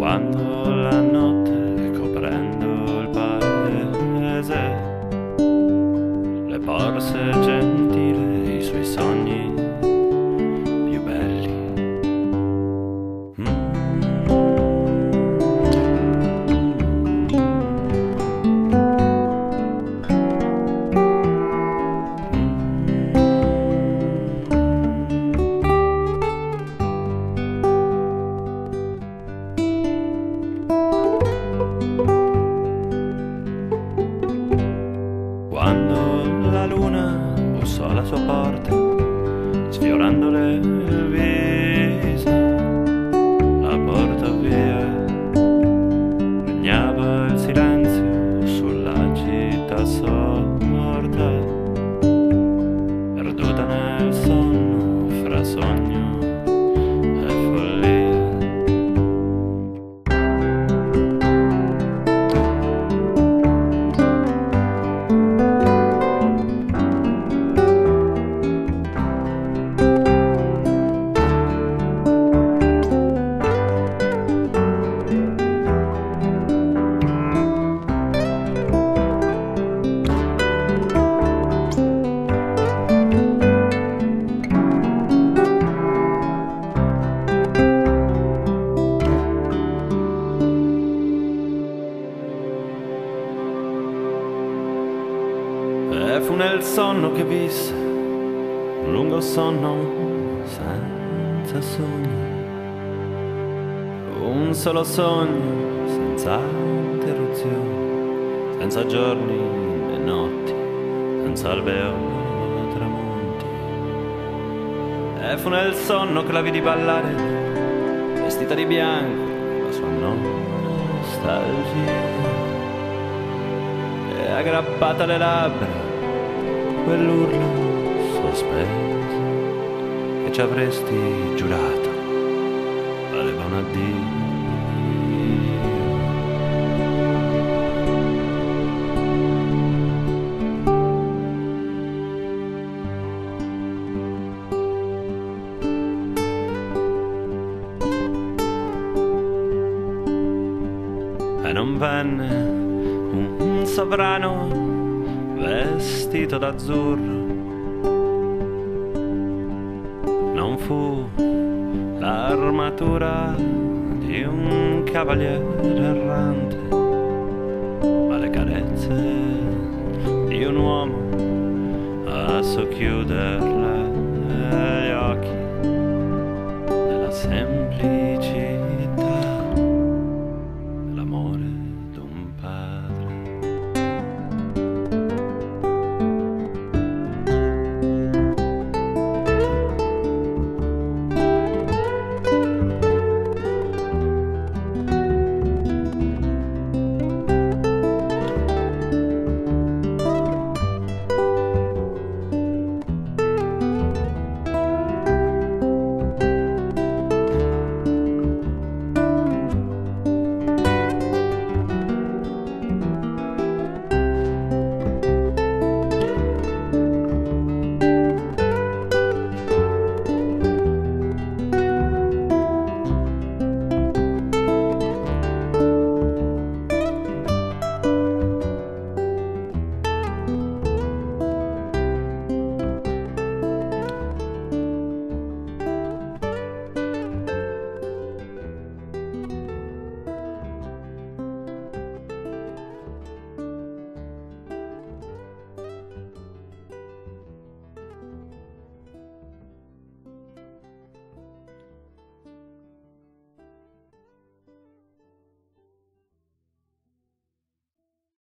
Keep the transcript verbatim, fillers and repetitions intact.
Quando la notte coprendo il paese le porse gentile i suoi sogni più belli. Mm. Quando la luna bussò alla sua porta, sfiorandole il viso, la portò via. Regnava il silenzio sulla città sorta, perduta nel sonno fra sogno e follia. E fu nel sonno che visse, un lungo sonno senza sogni, un solo sogno senza interruzioni, senza giorni né notti, senza albe o tramonti. E fu nel sonno che la vidi ballare, vestita di bianco, la sua nostalgia, e aggrappata alle labbra quell'urlo sospeso che ci avresti giurato valeva un addio. E non venne un sovrano vestito d'azzurro, non fu l'armatura di un cavaliere errante, ma le carezze di un uomo a socchiuderle gli occhi nella semplice